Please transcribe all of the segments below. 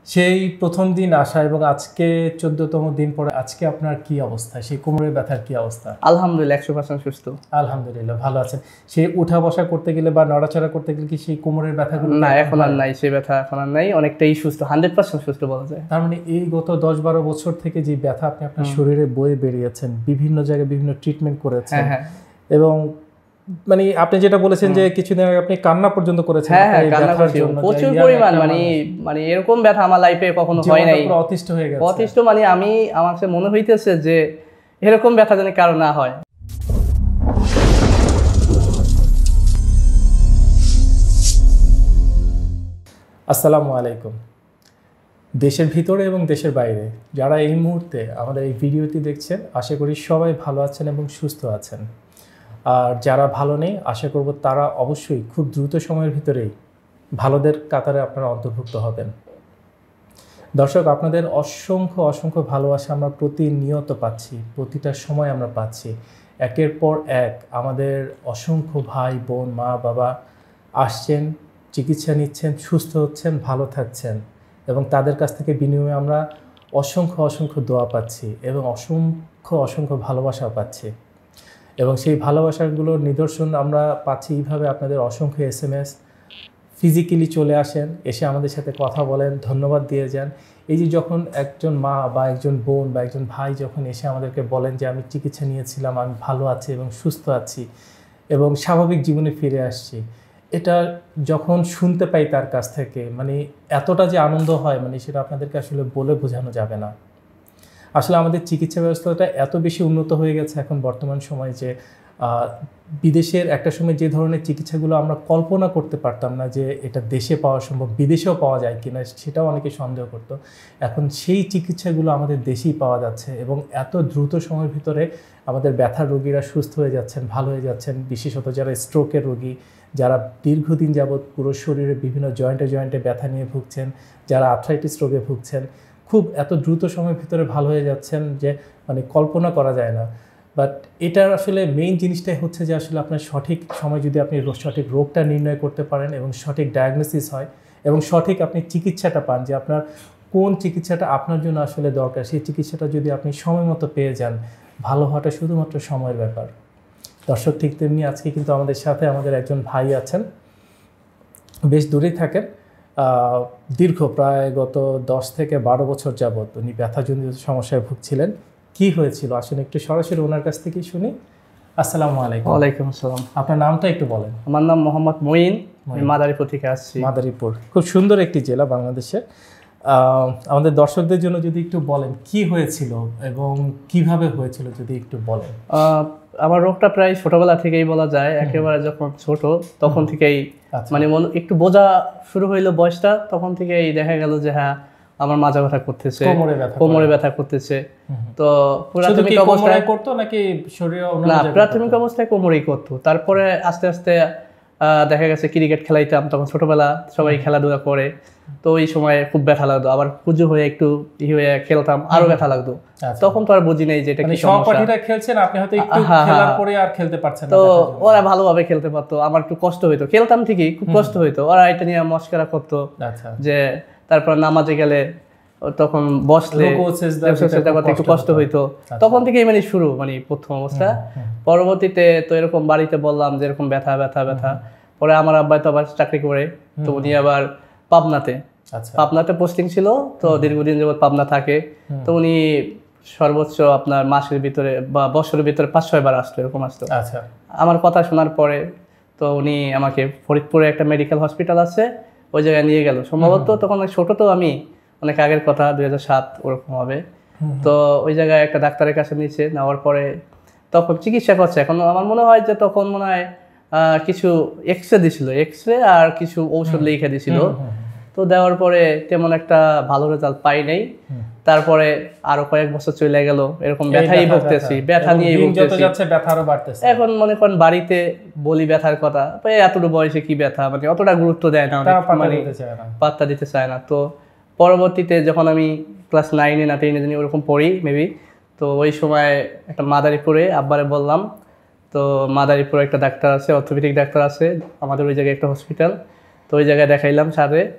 সেই প্রথম দিন আসা এবং আজকে 14তম দিন পরে আজকে আপনার কি অবস্থা? সেই কোমরের ব্যথার কি অবস্থা? আলহামদুলিল্লাহ 100% সুস্থ। আলহামদুলিল্লাহ ভালো আছেন। সেই উঠা বসা করতে গেলে বা নড়াচড়া করতে গেলে কি সেই কোমরের ব্যথাগুলো না, এখন আর নাই, সেই ব্যথা এখন আর নাই, অনেকটাই সুস্থ, 100% সুস্থ বলা যায়। তার মানে এই গত 10-12 বছর থেকে যে ব্যথা আপনি আপনার শরীরে বয়ে বেরিয়েছেন, বিভিন্ন জায়গায় বিভিন্ন ট্রিটমেন্ট করেছেন এবং মানে আপনি যেটা বলেছেন যে কিছুদিন আগে আপনি কান্না পর্যন্ত করেছেন। প্রচুর পরিমাণ, মানে এরকম ব্যথা আমার লাইফে কখনো হয় নাই। অতিষ্ঠ হয়ে গেছে। অতিষ্ঠ মানে আমার কাছে মনে হইতেছে যে এরকম ব্যথা যেন কারো না হয়। আসসালামু আলাইকুম। দেশের ভিতরে এবং দেশের বাইরে যারা এই মুহূর্তে আমাদের এই ভিডিওটি দেখছেন, আশা করি সবাই ভালো আছেন এবং সুস্থ আছেন। আর যারা ভালো নেই, আশা করব তারা অবশ্যই খুব দ্রুত সময়ের ভিতরেই ভালোদের কাতারে আপনারা অন্তর্ভুক্ত হবেন। দর্শক, আপনাদের অসংখ্য অসংখ্য ভালোবাসা আমরা প্রতিনিয়ত পাচ্ছি, প্রতিটা সময় আমরা পাচ্ছি। একের পর এক আমাদের অসংখ্য ভাই বোন মা বাবা আসছেন, চিকিৎসা নিচ্ছেন, সুস্থ হচ্ছেন, ভালো থাকছেন এবং তাদের কাছ থেকে বিনিময়ে আমরা অসংখ্য অসংখ্য দোয়া পাচ্ছি এবং অসংখ্য অসংখ্য ভালোবাসা পাচ্ছি। এবং সেই ভালোবাসাগুলোর নিদর্শন আমরা পাচ্ছি এইভাবে, আপনাদের অসংখ্য SMS ফিজিক্যালি চলে আসেন, এসে আমাদের সাথে কথা বলেন, ধন্যবাদ দিয়ে যান। এই যে যখন একজন মা বা একজন বোন বা একজন ভাই যখন এসে আমাদেরকে বলেন যে আমি চিকিৎসা নিয়েছিলাম, আমি ভালো আছি এবং সুস্থ আছি এবং স্বাভাবিক জীবনে ফিরে আসছি, এটা যখন শুনতে পাই তার কাছ থেকে মানে এতটা যে আনন্দ হয়, মানে সেটা আপনাদেরকে আসলে বলে বোঝানো যাবে না। আসলে আমাদের চিকিৎসা ব্যবস্থাটা এত বেশি উন্নত হয়ে গেছে এখন বর্তমান সময়ে যে বিদেশের একটা সময় যে ধরনের চিকিৎসাগুলো আমরা কল্পনা করতে পারতাম না যে এটা দেশে পাওয়া সম্ভব, বিদেশেও পাওয়া যায় কিনা সেটাও অনেকে সন্দেহ করতো। এখন সেই চিকিৎসাগুলো আমাদের দেশেই পাওয়া যাচ্ছে এবং এত দ্রুত সময়ের ভিতরে আমাদের ব্যথার রোগীরা সুস্থ হয়ে যাচ্ছেন, ভালো হয়ে যাচ্ছেন। বিশেষত যারা স্ট্রোকের রোগী, যারা দীর্ঘদিন যাবৎ পুরো শরীরে বিভিন্ন জয়েন্টে ব্যথা নিয়ে ভুগছেন, যারা আর্থ্রাইটিস রোগে ভুগছেন, খুব এত দ্রুত সময়ের ভিতরে ভালো হয়ে যাচ্ছেন যে মানে কল্পনা করা যায় না। বাট এটার আসলে মেইন জিনিসটাই হচ্ছে যে আসলে আপনার সঠিক সময় যদি আপনি সঠিক রোগটা নির্ণয় করতে পারেন এবং সঠিক ডায়াগনোসিস হয় এবং সঠিক আপনি চিকিৎসাটা পান, যে আপনার কোন চিকিৎসাটা আপনার জন্য আসলে দরকার, সেই চিকিৎসাটা যদি আপনি সময় মতো পেয়ে যান, ভালো হওয়াটা শুধুমাত্র সময়ের ব্যাপার। দর্শক, ঠিক তেমনি আজকে কিন্তু আমাদের সাথে আমাদের একজন ভাই আছেন, বেশ দূরেই থাকেন, দীর্ঘ প্রায় গত 10 থেকে 12 বছর যাবৎ উনি ব্যথাজনিত সমস্যায় ভুগছিলেন। কি হয়েছিল আসলে একটু সরাসরি ওনার কাছ থেকেই শুনি। আসসালামু আলাইকুম। ওয়ালাইকুম আসসালাম। আপনার নামটা একটু বলেন। আমার নাম মোহাম্মদ মঈন, মাদারীপুর থেকে আসছি। মাদারীপুর খুব সুন্দর একটি জেলা বাংলাদেশে। আমাদের দর্শকদের জন্য যদি একটু বলেন কি হয়েছিল এবং কিভাবে হয়েছিল যদি একটু বলেন। আমার রোগটা প্রায় ছোটবেলা থেকেই বলা যায়, একেবারে যখন ছোট তখন থেকেই মানে একটু বোঝা শুরু হইলো বয়সটা, তখন থেকেই দেখা গেল যে হ্যাঁ আমার মাজা ব্যথা করতেছে, কোমরে ব্যথা করতেছে। তো প্রাথমিক অবস্থায় করতো নাকি শরীরে? না, প্রাথমিক অবস্থায় কোমরেই করতো। তারপরে আস্তে আস্তে দেখা গেছে ক্রিকেট খেলাইতাম, তখন ছোটবেলা সবাই খেলাধুলা করে, তো এই সময় খুব ব্যথা লাগতো। আবার পুজো হয়ে একটু হয়ে খেলতাম, আরো ব্যথা লাগতো। তখন তো আর বুঝি নাই যে এটা কি সমস্যা। সহপাঠীরা খেলছেন, আপনি হয়তো একটু খেলার পরে আর খেলতে পারছেন না, তো ওরা ভালোভাবে খেলতে পারতো, আমার একটু কষ্ট হইতো। খেলতাম ঠিকই, খুব কষ্ট হইতো। ওরা এটা নিয়ে মস্করা করতো যে তারপর নামাজে গেলে তখন বসলে একটু কষ্ট হইতো। তখন থেকেই মানে শুরু, মানে প্রথম অবস্থা। পরবর্তীতে তো এরকম বাড়িতে বললাম যে এরকম ব্যথা ব্যথা ব্যথা। পরে আমার আব্বা তো আবার চাকরি করে, তো উনি আবার পাবনাতে পোস্টিং ছিল, তো দীর্ঘদিন যাবত পাবনা থাকে। তো উনি সর্বোচ্চ আপনার মাসের ভিতরে বা বছরের ভিতরে 5-6 বার আসতো, এরকম আসতো। আমার কথা শোনার পরে তো উনি আমাকে ফরিদপুরে একটা মেডিকেল হসপিটাল আছে, ওই জায়গায় নিয়ে গেল। সম্ভবত তখন ছোট, তো আমি অনেক আগের কথা, 2007 ওরকম হবে। তো ওই জায়গায় একটা ডাক্তারের কাছে নিয়েছে, নেওয়ার পরে তখন চিকিৎসা করছে। এখন আমার মনে হয় যে তখন মনে হয় কিছু এক্সরে দিছিল, এক্সরে আর কিছু ঔষধ লিখে দিছিল। তো দেওয়ার পরে তেমন একটা ভালো রেজাল্ট পাই নাই। তারপরে আরো কয়েক বছর চলে গেল, এরকম ব্যথাই ভুগতেছি, ব্যথা নিয়েই ভুগতেছি। এখন মনে করেন বাড়িতে বলি ব্যথার কথা, এতটুকু বয়সে কি ব্যথা, মানে অতটা গুরুত্ব দেয় না, মানে পাত্তা দিতে চায় না। তো পরবর্তীতে যখন আমি ক্লাস 9-এ না 10-এ জানি ওরকম পড়ি মেবি, তো ওই সময় একটা মাদারীপুরে আব্বারে বললাম, তো মাদারীপুরে একটা ডাক্তার আছে, অর্থোপেডিক ডাক্তার আছে আমাদের ওই জায়গায় একটা হসপিটাল, তো ওই জায়গায় দেখাইলাম সারে।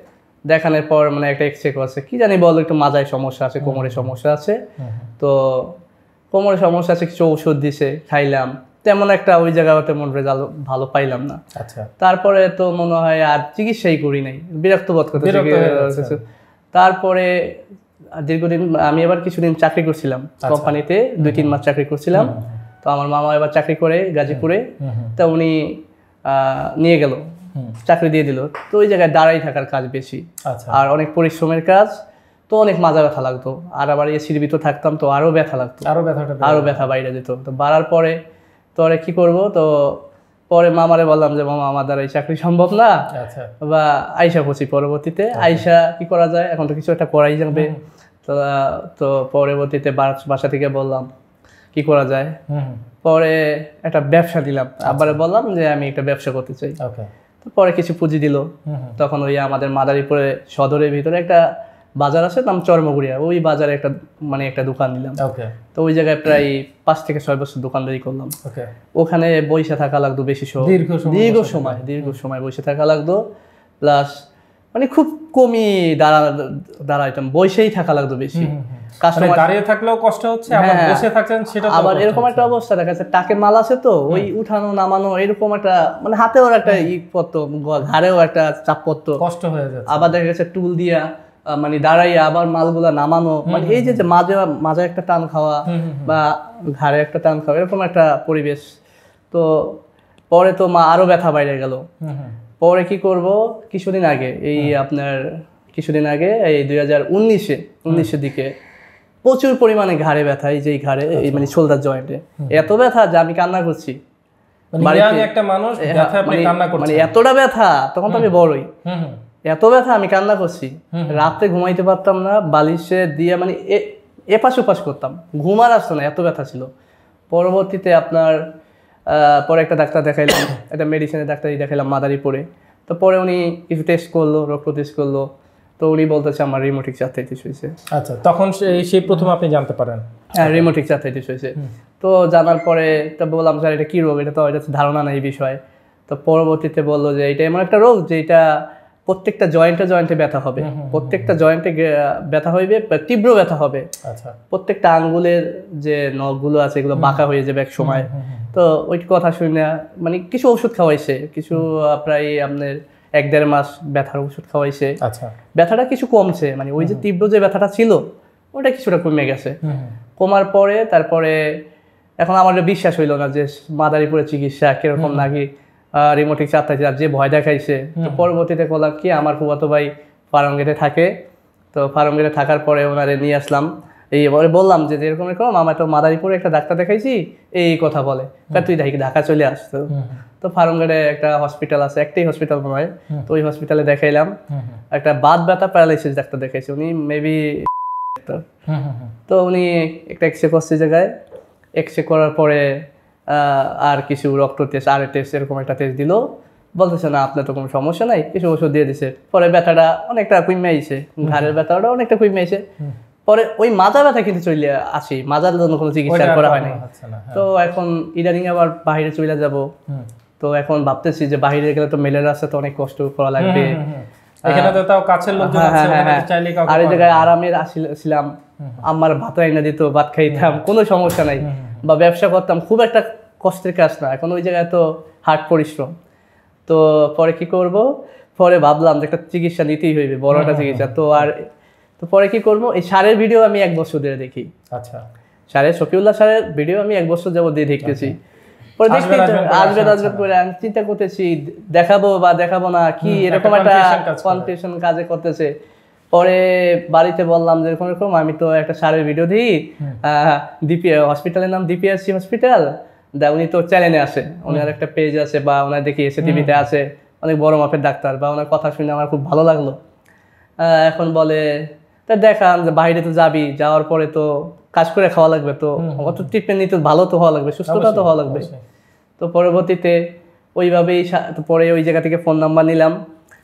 দেখানোর পর মানে একটা এক্সরে করছে, কি জানি বললো একটু মাজায় সমস্যা আছে, কোমরে সমস্যা আছে। তো কোমরে সমস্যা আছে, কিছু ওষুধ দিছে, খাইলাম, তেমন একটা ওই জায়গায় তেমন রেজাল্ট ভালো পাইলাম না। আচ্ছা, তারপরে তো মনে হয় আর চিকিৎসাই করি নাই, বিরক্ত বোধ করতে। তারপরে দীর্ঘদিন আমি এবার কিছুদিন চাকরি করছিলাম কোম্পানিতে, 2-3 মাস চাকরি করছিলাম। তো আমার মামা এবার চাকরি করে গাজীপুরে, তা উনি নিয়ে গেল, চাকরি দিয়ে দিল। তো ওই জায়গায় দাঁড়াই থাকার কাজ বেশি, আর অনেক পরিশ্রমের কাজ, তো অনেক মাজা ব্যথা লাগতো। আর আবার এসির ভিতর থাকতাম, তো আরও ব্যথা লাগতো, আরও ব্যথা বাইরে যেত। তো বাড়ার পরে তো আর কি করবো, তো পরে মামারে বললাম যে মামা আমার দ্বারা এই চাকরি সম্ভব না, বা আইসা পড়ছি পরবর্তীতে। আইসা কি করা যায়, এখন তো কিছু একটা করাই যাবে। তো পরবর্তীতে বাসা থেকে বললাম কি করা যায়, পরে একটা ব্যবসা দিলাম। আবার বললাম যে আমি একটা ব্যবসা করতে চাই। তো পরে কিছু পুঁজি দিল। তখন ওই আমাদের মাদারীপুরে সদরের ভিতরে একটা বাজার আছে, নাম চর্মগুড়িয়া, ওই বাজারে একটা দোকান দিলাম। তো ওই জায়গায় প্রায় 5 থেকে 6 বছর দোকানদারি করলাম। ওখানে বসে থাকা লাগতো বেশি দীর্ঘ সময় বসে থাকা লাগতো, প্লাস মানে খুব কমই দাঁড়াইতাম, বসেই থাকা লাগতো বেশি। দাঁড়িয়ে থাকলেও কষ্ট হচ্ছে, বসে থাকছেন সেটা। আবার এরকম একটা অবস্থা দেখা যাচ্ছে, টাকের মাল আছে, তো ওই উঠানো নামানো এরকম একটা মানে হাতেও একটা পড়তো, ঘাড়েও একটা চাপ পড়তো, কষ্ট হয়ে যাচ্ছে। আবার দেখা যাচ্ছে টুল দিয়া মানে দাঁড়াইয়া আবার মালগুলা নামানো, মানে এই যে মাঝে একটা টান খাওয়া বা ঘাড়ে একটা টান খাওয়া, এরকম একটা পরিবেশ। তো পরে তো মা আরো ব্যথা বাইরে গেল। পরে কি করব, কিছুদিন আগে এই 2019-এর দিকে প্রচুর পরিমাণে ঘাড়ে ব্যথা, এই যে ঘাড়ে এই মানে শোল্ডার জয়েন্টে এত ব্যথা যে আমি কান্না করছি। মানে এতটা ব্যথা, তখন তো আমি বড়ই, এত ব্যথা আমি কান্না করছি, রাতে ঘুমাইতে পারতাম না, বালিশে দিয়ে মানে এপাশ ওপাশ করতাম, ঘুমার আসতো না, এত ব্যথা ছিল। পরবর্তীতে পরে একটা ডাক্তার দেখাইলাম, একটা মেডিসিনের ডাক্তারই দেখাইলাম মাদারীপুরে। তো পরে উনি কিছু টেস্ট করলো, রক্ত টেস্ট করলো, তো উনি বলতেছে আমার রিউমেটিক আর্থ্রাইটিস হয়েছে। আচ্ছা, তখন সেই প্রথম আপনি জানতে পারেন? হ্যাঁ, রিউমেটিক আর্থ্রাইটিস হয়েছে। তো জানার পরে তো বললাম স্যার এটা কী রোগ, এটা তো ধারণা নেই এই বিষয়ে। তো পরবর্তীতে বললো যে এটা এমন একটা রোগ যে এটা প্রত্যেকটা জয়েন্টে ব্যথা হবে, প্রত্যেকটা জয়েন্টে ব্যথা হইবে, তীব্র ব্যথা হবে। প্রত্যেকটা আঙ্গুলের যে নখগুলো আছে এগুলো বাঁকা হয়ে যাবে এক সময়। তো ওই কথা শুনে মানে কিছু ওষুধ খাওয়াইছে, কিছু প্রায় আপনার 1-1.5 মাস ব্যথার ওষুধ খাওয়াইছে। ব্যথাটা কিছু কমছে, মানে ওই যে তীব্র যে ব্যথাটা ছিল ওটা কিছুটা কমে গেছে। কমার পরে তারপরে এখন আমার বিশ্বাস হইল না যে মাদারীপুরের চিকিৎসা কিরকম নাকি, রিউমেটিক আর্থ্রাইটিস যে ভয় দেখাইছে। তো পরবর্তীতে বললাম কি, আমার ফুফাতো ভাই ফার্মগেটে থাকে, তো ফার্মগেটে থাকার পরে ওনারে নিয়ে আসলাম। এইবারে বললাম যে এরকম আমার তো মাদারীপুরে একটা ডাক্তার দেখাইছি, এই কথা বলে, তুই ঢাকা চলে আসতো। তো ফার্মগেটে একটা হসপিটাল আছে, একটাই হসপিটাল মনে হয়, তো ওই হসপিটালে দেখাইলাম। একটা বাত ব্যথা প্যারালাইসিস ডাক্তার দেখাইছে, উনি মেবি ডাক্তার। তো উনি একটা এক্সরে করছে জায়গায়, এক্সরে করার পরে আর কিছু রক্ত টেস্ট, আর টেস্ট এরকম একটা টেস্ট দিল, বলতেছে না আপনার তো কোনো সমস্যা নাই, কিছু ওষুধ দিয়ে দিছে। পরে ব্যথাটা অনেকটা কমে আইছে, ঘাড়ের ব্যথাটা অনেকটা কমে আইছে। পরে ওই মাজা ব্যথা কিন্তু চলে আসি, মাজার জন্য কোনো চিকিৎসা করা হয় না। তো এখন ইদানিং আবার বাইরে চলে যাব, তো এখন ভাবতেছি যে বাইরে গেলে তো মেলের রাস্তা তো অনেক কষ্ট করা লাগবে, আর এই জায়গায় আরামের আসছিলাম, আমার ভাত এনে দিত, ভাত খাইতাম, কোনো সমস্যা নাই, বা ব্যবসা করতাম, খুব একটা কষ্টের কাজ না। এখন ওই জায়গায় তো হার্ড পরিশ্রম। তো পরে কি করব, পরে ভাবলাম যে একটা চিকিৎসা নিতেই হইবে, বড় একটা চিকিৎসা। তো পরে কি করবো, এই সারের ভিডিও আমি 1 বছর ধরে দেখি। আচ্ছা, শফিউল্লাহ স্যারের ভিডিও আমি 1 বছর যাবত দিয়ে দেখতেছি। পরে দেখতে আসবে করে আমি চিন্তা করতেছি দেখাবো বা দেখাবো না, কি এরকম একটা কনফিউশন কাজে করতেছে। পরে বাড়িতে বললাম যে এরকম আমি তো একটা সারের ভিডিও দিই, হসপিটালের নাম ডিপিআরসি হসপিটাল, উনি তো চ্যানেলে আসে, ওনার একটা পেজ আছে বা ওনার দেখি এসে টিভিতে আছে, অনেক বড় মাপের ডাক্তার, বা ওনার কথা শুনে আমার খুব ভালো লাগলো। এখন বলে তা দেখান যে বাইরে তো যাবি, যাওয়ার পরে তো কাজ করে খাওয়া লাগবে, তো অত ট্রিটমেন্ট নিতে ভালো তো হওয়া লাগবে, সুস্থতা তো হওয়া লাগবে। তো পরবর্তীতে ওইভাবেই পরে ওই জায়গা থেকে ফোন নাম্বার নিলাম,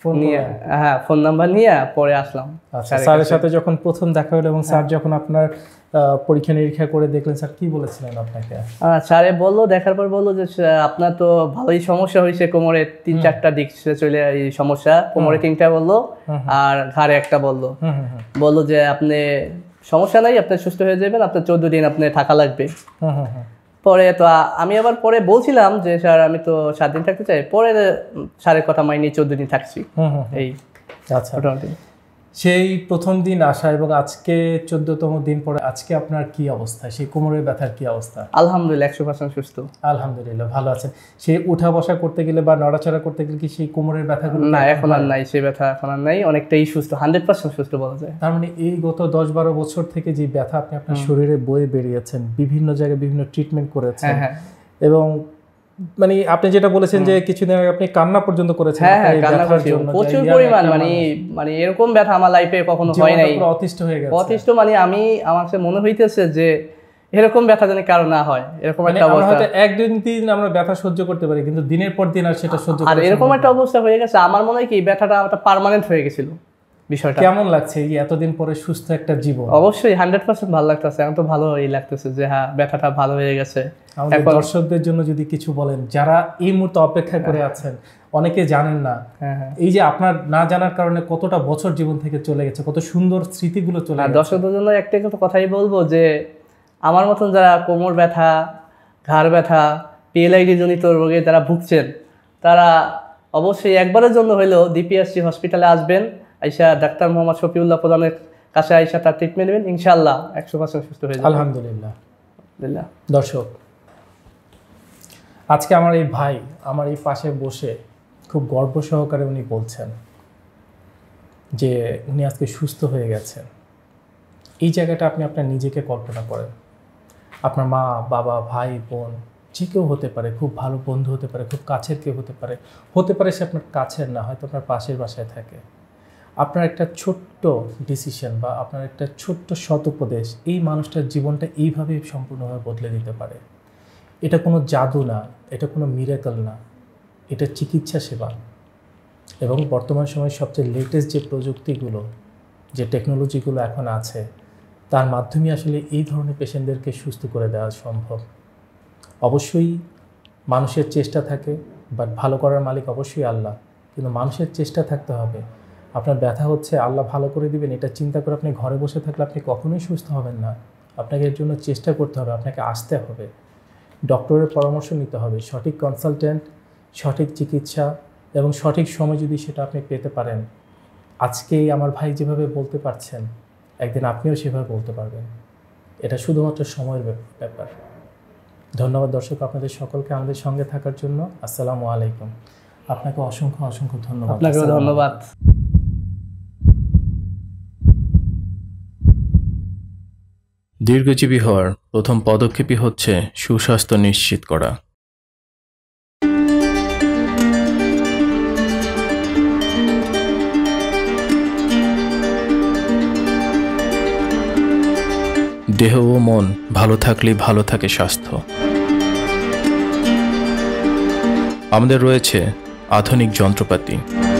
নিয়ে হ্যাঁ ফোন নাম্বার নিয়ে পরে আসলাম। আচ্ছা, স্যারের সাথে যখন প্রথম দেখা হলো এবং স্যার যখন আপনার পরীক্ষা নিরীক্ষা করে দেখলেন, স্যার কি বলেছিলেন আপনাকে? স্যারে বললো, দেখার পর বললো যে আপনার তো ভালোই সমস্যা হয়েছে, কোমরে 3-4টা দিক চলে এই সমস্যা, কোমরে 3টা বললো আর ঘাড়ে একটা বললো। বললো যে আপনি সমস্যা নাই, আপনি সুস্থ হয়ে যাবেন, আপনার 14 দিন আপনি থাকা লাগবে। পরে তো আমি আবার পরে বলছিলাম যে স্যার আমি তো 7 দিন থাকতে চাই, পরে স্যারের কথা মাইনে 14 দিন থাকছি। এই আচ্ছা, সেই প্রথম দিন আসা এবং আজকে 14তম দিন পরে আজকে আপনার কি অবস্থা? সেই কোমরের ব্যথার কি অবস্থা? আলহামদুলিল্লাহ 100% সুস্থ। আলহামদুলিল্লাহ ভালো আছেন। সেই উঠা বসা করতে গেলে বা নড়াচড়া করতে গেলে কি সেই কোমরের ব্যথাগুলো? না, এখন আর নাই, সেই ব্যথা এখন আর নাই, অনেকটাই সুস্থ, 100% সুস্থ বলা যায়। তার মানে এই গত 10-12 বছর থেকে যে ব্যথা আপনি আপনার শরীরে বয়ে বেরিয়েছেন, বিভিন্ন জায়গায় বিভিন্ন ট্রিটমেন্ট করেছেন, এবং মানে আপনি যেটা বলেছেন যে কিছুদিন আগে আপনি কান্না পর্যন্ত করেছেন প্রচুর পরিমাণ, মানে এরকম ব্যথা আমার লাইফে কখনো হয় নাই, অতিষ্ঠ হয়ে গেছে। অতিষ্ঠ মানে আমার মনে হইতেছে যে এরকম ব্যথা যেন কারো না হয়, এরকম একটা অবস্থা। হয়তো একদিন আমরা ব্যথা সহ্য করতে পারি, কিন্তু দিনের পর দিন আর সেটা সহ্য আর এরকম একটা অবস্থা হয়ে গেছে। আমার মনে হয় কি ব্যথাটা একটা পার্মানেন্ট হয়ে গেছিল। বিষয়টা কেমন লাগছে এই এতদিন পরে সুস্থ একটা জীবন? অবশ্যই 100% ভালো লাগতেছে, এখন তো ভালোই লাগতেছে যে হ্যাঁ ব্যথাটা ভালো হয়ে গেছে। আমাদের দর্শকদের জন্য যদি কিছু বলেন, যারা এই মুহূর্তে অপেক্ষা করে আছেন, অনেকে জানেন না, এই যে আপনার না জানার কারণে কতটা বছর জীবন থেকে চলে গেছে, কত সুন্দর স্মৃতিগুলো চলে গেছে। দর্শকদের জন্য একটাই কথাই বলবো যে আমার মতন যারা কোমর ব্যথা, ঘাড় ব্যথা, PLID জনিত রোগে যারা ভুগছেন, তারা অবশ্যই একবারের জন্য হলেও DPSC হসপিটালে আসবেন, আইসা ডাক্তার মোহাম্মদ শফিউল্লাহ প্রধানের কাছে আইসা তার ট্রিটমেন্ট নেবেন, ইনশাআল্লাহ 100% সুস্থ হয়ে যাবেন। আলহামদুলিল্লাহ। দর্শক, আজকে আমার এই ভাই আমার এই পাশে বসে খুব গর্ব সহকারে উনি বলছেন যে উনি আজকে সুস্থ হয়ে গেছেন। এই জায়গাটা আপনি আপনার নিজেকে কল্পনা করেন। আপনার মা, বাবা, ভাই, বোন যে কেউ হতে পারে, খুব ভালো বন্ধু হতে পারে, খুব কাছের কেউ হতে পারে সে আপনার কাছের না, হয়তো আপনার পাশের বাসায় থাকে। আপনার একটা ছোট্ট ডিসিশন বা আপনার একটা ছোট্ট সৎ উপদেশ এই মানুষটার জীবনটা এইভাবেই সম্পূর্ণভাবে বদলে দিতে পারে। এটা কোনো জাদু না, এটা কোনো মিরাকল না, এটা চিকিৎসা সেবা। এবং বর্তমান সময়ে সবচেয়ে লেটেস্ট যে প্রযুক্তিগুলো, যে টেকনোলজিগুলো এখন আছে, তার মাধ্যমে আসলে এই ধরনের পেশেন্টদেরকে সুস্থ করে দেওয়া সম্ভব। অবশ্যই মানুষের চেষ্টা থাকে, বাট ভালো করার মালিক অবশ্যই আল্লাহ, কিন্তু মানুষের চেষ্টা থাকতে হবে। আপনার ব্যথা হচ্ছে, আল্লাহ ভালো করে দিবেন এটা চিন্তা করে আপনি ঘরে বসে থাকলে আপনি কখনোই সুস্থ হবেন না। আপনাকে এর জন্য চেষ্টা করতে হবে, আপনাকে আসতে হবে, ডক্টরের পরামর্শ নিতে হবে, সঠিক কনসালটেন্ট, সঠিক চিকিৎসা এবং সঠিক সময় যদি সেটা আপনি পেতে পারেন, আজকেই আমার ভাই যেভাবে বলতে পারছেন, একদিন আপনিও সেভাবে বলতে পারবেন। এটা শুধুমাত্র সময়ের ব্যাপার। ধন্যবাদ দর্শক, আপনাদের সকলকে আমাদের সঙ্গে থাকার জন্য। আসসালামু আলাইকুম। আপনাকে অসংখ্য অসংখ্য ধন্যবাদ। আপনাকেও ধন্যবাদ। দীর্ঘজীবী হওয়ার প্রথম পদক্ষেপই হচ্ছে সুস্বাস্থ্য নিশ্চিত করা। দেহ ও মন ভালো থাকলেই ভালো থাকে স্বাস্থ্য। আমাদের রয়েছে আধুনিক যন্ত্রপাতি,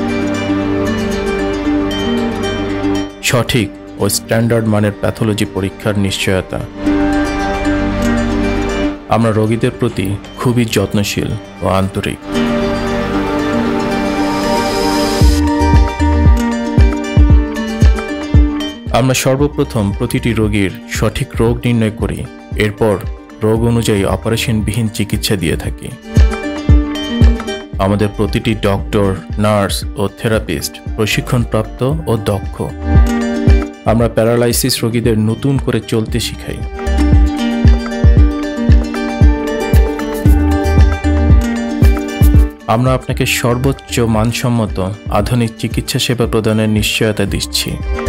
সঠিক ও স্ট্যান্ডার্ড মানের প্যাথোলজি পরীক্ষার নিশ্চয়তা। আমরা রোগীদের প্রতি খুবই যত্নশীল ও আন্তরিক। আমরা সর্বপ্রথম প্রতিটি রোগীর সঠিক রোগ নির্ণয় করি, এরপর রোগ অনুযায়ী অপারেশনবিহীন চিকিৎসা দিয়ে থাকি। আমাদের প্রতিটি ডক্টর, নার্স ও থেরাপিস্ট প্রশিক্ষণপ্রাপ্ত ও দক্ষ। আমরা প্যারালাইসিস রোগীদের নতুন করে চলতে শিখাই। আমরা আপনাকে সর্বোচ্চ মানসম্মত আধুনিক চিকিৎসা সেবা প্রদানের নিশ্চয়তা দিচ্ছি।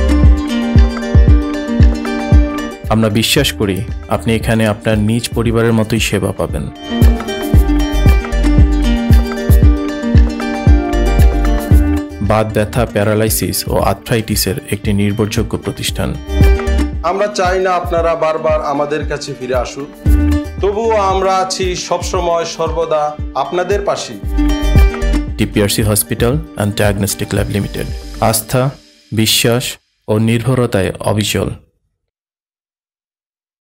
আমরা বিশ্বাস করি আপনি এখানে আপনার নিজ পরিবারের মতোই সেবা পাবেন। বাত ব্যথা, প্যারালাইসিস ও আর্থ্রাইটিসের একটি নির্ভরযোগ্য প্রতিষ্ঠান। আমরা চাই না আপনারা বারবার আমাদের কাছে ফিরে আসুন, তবুও আমরা আছি সবসময় সর্বদা আপনাদের পাশে। TPRC hospital and diagnostic lab limited. আস্থা, বিশ্বাস ও নির্ভরতায় অবিচল।